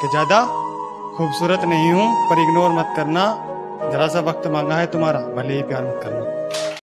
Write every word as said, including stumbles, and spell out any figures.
कि ज्यादा खूबसूरत नहीं हूँ, पर इग्नोर मत करना, जरा सा वक्त मांगा है तुम्हारा, भले ही प्यार मत करना।